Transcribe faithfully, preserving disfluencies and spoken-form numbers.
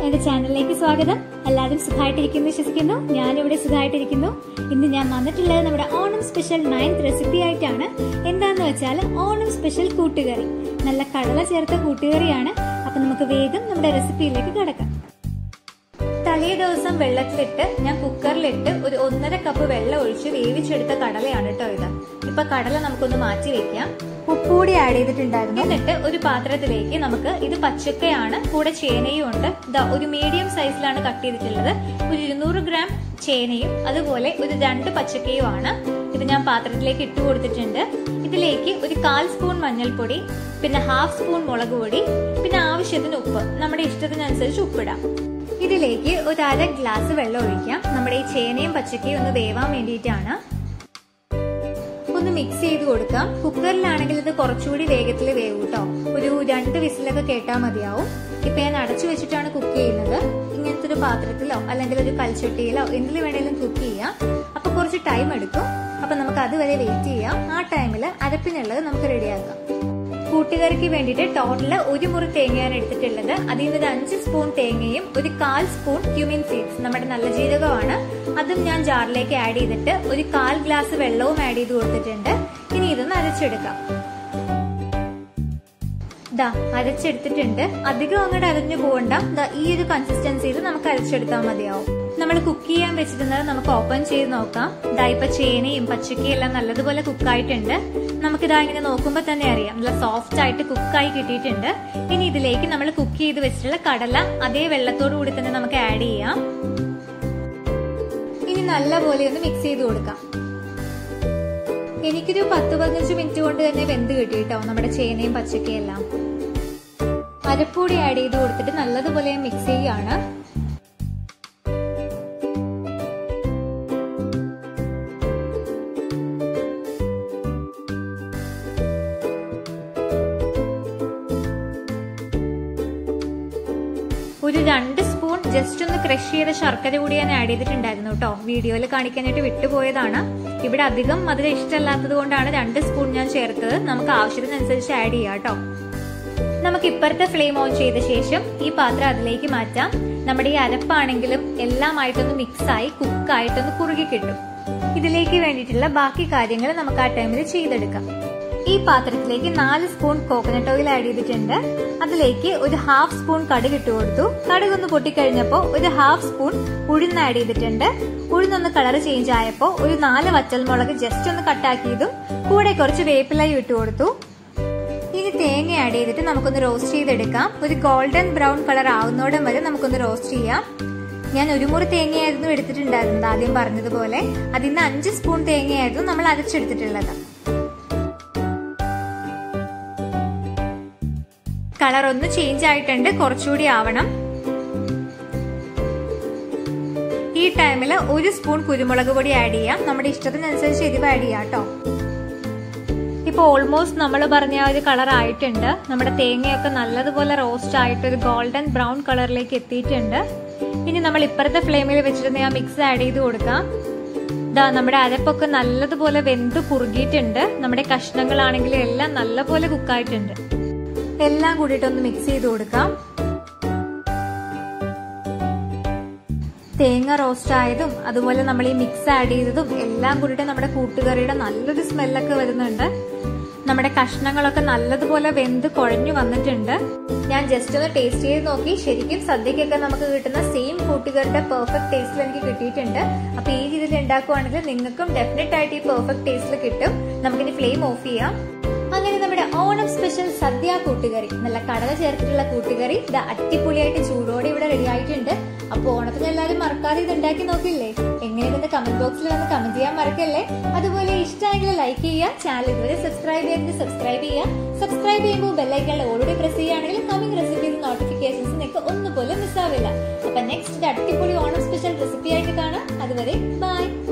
എന്റെ ചാനലിലേക്ക് സ്വാഗതം. എല്ലാവരും സുഖമായിട്ടിരിക്കുന്നു വിശ്വസിക്കുന്നു. ഞാനിവിടെ സുഖമായിട്ടിരിക്കുന്നു. ഇന്ന് ഞാൻ വന്നിട്ടുള്ളത് നമ്മുടെ ഓണം സ്പെഷ്യൽ നയൻത് റെസിപ്പി ആയിട്ടാണ്. എന്താന്ന് വെച്ചാൽ ഓണം സ്പെഷ്യൽ കൂട്ടുകറി, നല്ല കടല ചേർത്ത കൂട്ടുകറിയാണ്. അപ്പൊ നമുക്ക് വേഗം നമ്മുടെ റെസിപ്പിയിലേക്ക് കടക്കാം. തലേ ദിവസം വെള്ളത്തിലിട്ട് ഞാൻ കുക്കറിലിട്ട് ഒരു ഒന്നര കപ്പ് വെള്ളം ഒഴിച്ച് വേവിച്ചെടുത്ത കടലയാണ് കേട്ടോ ഇത്. ഇപ്പൊ കടല നമുക്കൊന്ന് മാറ്റി വെക്കാം. ഉപ്പുകൂടി ആഡ് ചെയ്തിട്ടുണ്ടായിരുന്നു. എന്നിട്ട് ഒരു പാത്രത്തിലേക്ക് നമുക്ക്, ഇത് പച്ചക്കയാണ്, കൂടെ ചേനയും ഉണ്ട്. ഇതാ ഒരു മീഡിയം സൈസിലാണ് കട്ട് ചെയ്തിട്ടുള്ളത്. ഒരു ഇരുന്നൂറ് ഗ്രാം ചേനയും അതുപോലെ ഒരു രണ്ട് പച്ചക്കയും ആണ്. ഇത് ഞാൻ പാത്രത്തിലേക്ക് ഇട്ട് കൊടുത്തിട്ടുണ്ട്. ഇതിലേക്ക് ഒരു കാൽ സ്പൂൺ മഞ്ഞൾപ്പൊടി, പിന്നെ ഹാഫ് സ്പൂൺ മുളക് പൊടി, പിന്നെ ആവശ്യത്തിന് ഉപ്പ്, നമ്മുടെ ഇഷ്ടത്തിനനുസരിച്ച് ഉപ്പിടാം. ഇതിലേക്ക് ഒരു അര ഗ്ലാസ് വെള്ളം ഒഴിക്കാം. നമ്മുടെ ഈ ചേനയും പച്ചക്കയും ഒന്ന് വേവാൻ വേണ്ടിയിട്ടാണ്. ഒന്ന് മിക്സ് ചെയ്ത് കൊടുക്കാം. കുക്കറിലാണെങ്കിൽ ഇത് കുറച്ചുകൂടി വേഗത്തിൽ വേവും കേട്ടോ. ഒരു രണ്ട് വിസിലൊക്കെ കേട്ടാൽ മതിയാവും. ഇപ്പൊ ഞാൻ അടച്ചു വെച്ചിട്ടാണ് കുക്ക് ചെയ്യുന്നത്. ഇങ്ങനത്തെ ഒരു പാത്രത്തിലോ അല്ലെങ്കിൽ ഒരു കൽച്ചട്ടിയിലോ എന്തിൽ വേണേലും കുക്ക് ചെയ്യാം. അപ്പൊ കുറച്ച് ടൈം എടുക്കും. അപ്പൊ നമുക്ക് അതുവരെ വെയിറ്റ് ചെയ്യാം. ആ ടൈമിൽ അരപ്പിനുള്ളത് നമുക്ക് റെഡിയാക്കാം. കൂട്ടുകറിക്ക് വേണ്ടിയിട്ട് ടോട്ടല് ഒരു മുറി തേങ്ങയാണ് എടുത്തിട്ടുള്ളത്. അതിൽ നിന്ന് ഒരു അഞ്ച് സ്പൂൺ തേങ്ങയും ഒരു കാൽ സ്പൂൺ ക്യുമിൻ സീഡ്സ്, നമ്മുടെ നല്ല ജീരകമാണ്, അതും ഞാൻ ജാറിലേക്ക് ആഡ് ചെയ്തിട്ട് ഒരു കാൽ ഗ്ലാസ് വെള്ളവും ആഡ് ചെയ്ത് കൊടുത്തിട്ടുണ്ട്. ഇനി ഇതൊന്ന് അരച്ചെടുക്കാം. ദാ അരച്ചെടുത്തിട്ടുണ്ട്. അധികം അങ്ങോട്ട് അരഞ്ഞു പോകണ്ട. ദാ ഈ ഒരു കൺസിസ്റ്റൻസിയിൽ നമുക്ക് അരച്ചെടുത്താൽ മതിയാവും. നമ്മൾ കുക്ക് ചെയ്യാൻ വെച്ചിരുന്നത് നമുക്ക് ഓപ്പൺ ചെയ്ത് നോക്കാം. ദാ ഇപ്പൊ ചേനയും പച്ചക്കയും എല്ലാം നല്ലതുപോലെ കുക്കായിട്ടുണ്ട്. നമുക്കിതാ ഇങ്ങനെ നോക്കുമ്പോൾ തന്നെ അറിയാം, നല്ല സോഫ്റ്റ് ആയിട്ട് കുക്കായി കിട്ടിയിട്ടുണ്ട്. ഇനി ഇതിലേക്ക് നമ്മൾ കുക്ക് ചെയ്ത് വെച്ചിട്ടുള്ള കടല അതേ വെള്ളത്തോടു കൂടി തന്നെ നമുക്ക് ആഡ് ചെയ്യാം. ഇനി നല്ലപോലെ ഒന്ന് മിക്സ് ചെയ്ത് കൊടുക്കാം. എനിക്കൊരു പത്ത് പതിനഞ്ച് മിനിറ്റ് കൊണ്ട് തന്നെ വെന്ത് കിട്ടി കേട്ടോ നമ്മുടെ ചേനയും പച്ചക്കയും എല്ലാം. അരപ്പൊടി ആഡ് ചെയ്ത് കൊടുത്തിട്ട് നല്ലതുപോലെ മിക്സ് ചെയ്യാണ്. ഒരു രണ്ട് സ്പൂൺ ജസ്റ്റ് ഒന്ന് ക്രഷ് ചെയ്ത ശർക്കര കൂടി ഞാൻ ആഡ് ചെയ്തിട്ടുണ്ടായിരുന്നു കേട്ടോ. വീഡിയോയിൽ കാണിക്കാനായിട്ട് വിട്ടുപോയതാണ്. ഇവിടെ അധികം മധുരം ഇഷ്ടമല്ലാത്തത് കൊണ്ടാണ് രണ്ട് സ്പൂൺ ഞാൻ ചേർത്തത്. നമുക്ക് ആവശ്യത്തിനനുസരിച്ച് ആഡ് ചെയ്യാം കേട്ടോ. നമുക്ക് ഇപ്പുറത്തെ ഫ്ലെയിം ഓൺ ചെയ്ത ശേഷം ഈ പാത്രം അതിലേക്ക് മാറ്റാം. നമ്മുടെ ഈ അരപ്പാണെങ്കിലും എല്ലാമായിട്ടൊന്ന് മിക്സായി കുക്കായിട്ടൊന്ന് കുറുകി കിട്ടും. ഇതിലേക്ക് വേണ്ടിയിട്ടുള്ള ബാക്കി കാര്യങ്ങൾ നമുക്ക് ആ ടൈമിൽ ചെയ്തെടുക്കാം. ഈ പാത്രത്തിലേക്ക് നാല് സ്പൂൺ കോക്കനട്ട് ഓയിൽ ആഡ് ചെയ്തിട്ടുണ്ട്. അതിലേക്ക് ഒരു ഹാഫ് സ്പൂൺ കടുക് ഇട്ട് കൊടുത്തു. കടുക് ഒന്ന് പൊട്ടിക്കഴിഞ്ഞപ്പോൾ ഒരു ഹാഫ് സ്പൂൺ ഉഴുന്ന് ആഡ് ചെയ്തിട്ടുണ്ട്. ഉഴുന്നൊന്ന് കളർ ചേഞ്ച് ആയപ്പോൾ ഒരു നാല് വറ്റൽമുളക് ജസ്റ്റ് ഒന്ന് കട്ടാക്കിയതും കൂടെ കുറച്ച് വേപ്പിലയും ഇട്ട് കൊടുത്തു. ഇനി തേങ്ങ ആഡ് ചെയ്തിട്ട് നമുക്കൊന്ന് റോസ്റ്റ് ചെയ്തെടുക്കാം. ഒരു ഗോൾഡൻ ബ്രൗൺ കളർ ആവുന്നോടം വരെ നമുക്കൊന്ന് റോസ്റ്റ് ചെയ്യാം. ഞാൻ ഒരു മുറി തേങ്ങയായിരുന്നു എടുത്തിട്ടുണ്ടായിരുന്നത് ആദ്യം പറഞ്ഞതുപോലെ. അതിൽ നിന്ന് അഞ്ച് സ്പൂൺ തേങ്ങയായിരുന്നു നമ്മൾ അരച്ചെടുത്തിട്ടുള്ളത്. കളർ ഒന്ന് ചേഞ്ച് ആയിട്ടുണ്ട്, കുറച്ചുകൂടി ആവണം. ഈ ടൈമിൽ ഒരു സ്പൂൺ കുരുമുളക് പൊടി ആഡ് ചെയ്യാം. നമ്മുടെ ഇഷ്ടത്തിനനുസരിച്ച് എരിവ് ആഡ് ചെയ്യാം കേട്ടോ. ഇപ്പൊ ഓൾമോസ്റ്റ് നമ്മൾ പറഞ്ഞ ഒരു കളർ ആയിട്ടുണ്ട്. നമ്മുടെ തേങ്ങയൊക്കെ നല്ലതുപോലെ റോസ്റ്റ് ആയിട്ട് ഒരു ഗോൾഡൻ ബ്രൗൺ കളറിലേക്ക് എത്തിയിട്ടുണ്ട്. ഇനി നമ്മൾ ഇപ്പുറത്തെ ഫ്ലെയിമിൽ വെച്ചിട്ട് ആ മിക്സ് ആഡ് ചെയ്ത് കൊടുക്കാം. ഇതാ നമ്മുടെ അരപ്പൊക്കെ നല്ലതുപോലെ വെന്ത് കുറുകിയിട്ടുണ്ട്. നമ്മുടെ കഷ്ണങ്ങളാണെങ്കിലും എല്ലാം നല്ലപോലെ കുക്കായിട്ടുണ്ട്. എല്ലാം കൂടിയിട്ടൊന്ന് മിക്സ് ചെയ്ത് കൊടുക്കാം. തേങ്ങ റോസ്റ്റ് ആയതും അതുപോലെ നമ്മൾ ഈ മിക്സ് ആഡ് ചെയ്തതും എല്ലാം കൂടിയിട്ട് നമ്മുടെ കൂട്ടുകറിയുടെ നല്ലൊരു സ്മെല്ലൊക്കെ വരുന്നുണ്ട്. നമ്മുടെ കഷ്ണങ്ങളൊക്കെ നല്ലതുപോലെ വെന്ത് കുഴഞ്ഞു വന്നിട്ടുണ്ട്. ഞാൻ ജസ്റ്റ് ഒന്ന് ടേസ്റ്റ് ചെയ്ത് നോക്കി. ശരിക്കും സദ്യക്കൊക്കെ നമുക്ക് കിട്ടുന്ന സെയിം കൂട്ടുകറിയുടെ പെർഫെക്റ്റ് ടേസ്റ്റിൽ എനിക്ക് കിട്ടിയിട്ടുണ്ട്. അപ്പൊ ഈ രീതിയിൽ ഉണ്ടാക്കുവാണെങ്കിൽ നിങ്ങൾക്കും ഡെഫിനറ്റ് ആയിട്ട് ഈ പെർഫെക്റ്റ് ടേസ്റ്റിൽ കിട്ടും. നമുക്കിനി ഫ്ലെയിം ഓഫ് ചെയ്യാം. അങ്ങനെ നമ്മുടെ ഓണം സ്പെഷ്യൽ സദ്യ കൂട്ടുകറി, നല്ല കടല ചേർത്തിട്ടുള്ള കൂട്ടുകറി ഇത് അടിപൊളിയായിട്ട് ചൂടോടെ ഇവിടെ റെഡി ആയിട്ടുണ്ട്. അപ്പൊ ഓണത്തിന് എല്ലാവരും മറക്കാതെ ഇത് ഉണ്ടാക്കി നോക്കില്ലേ? എങ്ങനെയുണ്ടെന്ന് കമന്റ് ബോക്സിൽ വന്ന് കമന്റ് ചെയ്യാൻ മറക്കല്ലേ. അതുപോലെ ഇഷ്ടമെങ്കിൽ ലൈക്ക് ചെയ്യുക. ചാനൽ ഇതുവരെ സബ്സ്ക്രൈബ് ചെയ്തിട്ട് സബ്സ്ക്രൈബ് ചെയ്യുക. സബ്സ്ക്രൈബ് ചെയ്യുമ്പോൾ ബെല്ലൈക്കണിൽ ഓൾറെഡി പ്രസ് ചെയ്യുകയാണെങ്കിൽ കമ്മിങ് റെസിപ്പീസ് നോട്ടിഫിക്കേഷൻസ് നിങ്ങൾക്ക് ഒന്നുപോലും മിസ്സാവില്ല. അപ്പൊ നെക്സ്റ്റ് അടിപൊളി ഓണം സ്പെഷ്യൽ റെസിപ്പി ആയിട്ട് കാണാം. അതുവരെ ബൈ.